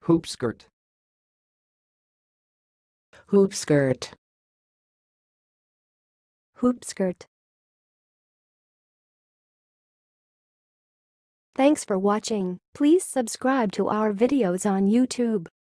Hoopskirt. Hoopskirt. Hoopskirt. Thanks for watching. Please subscribe to our videos on YouTube.